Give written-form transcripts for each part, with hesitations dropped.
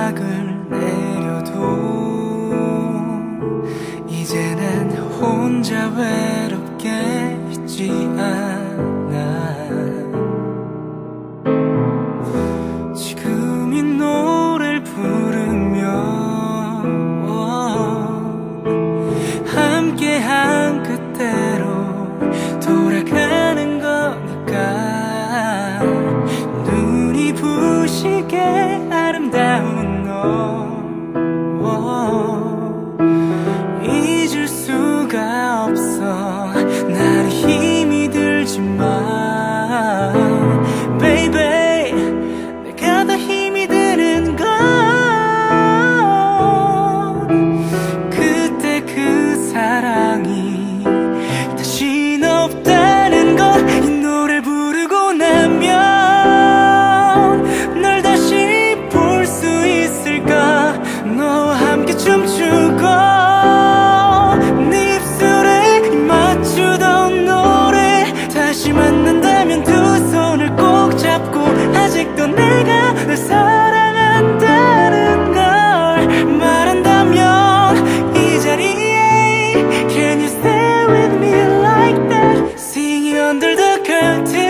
막을 내려도 이제 난 혼자 외롭게 있지 않아. 지금 이 노래를 부르며 함께한 그때로 돌아가는 거니까. 눈이 부시게 아름다운 너 잊을 수가 없어. 나를 힘이 들지만 baby 내가 더 힘이 드는 건 그때 그 사랑이 다신 없다는 것. 이 노래를 부르고 나면 널 다시 볼 수 있을까. 너와 함께 춤추고 네 입술에 맞추던 노래. 다시 만난다면 두 손을 꼭 잡고 아직도 내가 널 사랑한다는 걸 말한다면 이 자리에 Can you stay with me like that Singing under the curtain.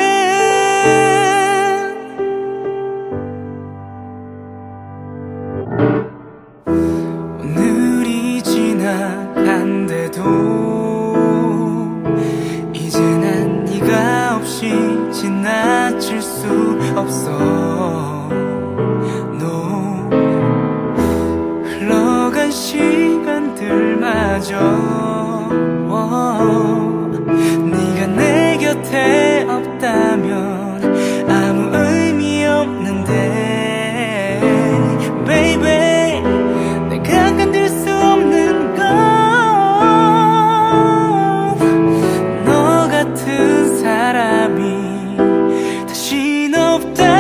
오늘이 지나간데도 이제 난 네가 없이 지나칠 수 없어. No 흘러간 시간들마저 네가 내 곁에 없다면 아무 의미 없는데 baby 내가 견딜 수 없는 건 너 같은 사람이 다신 없다.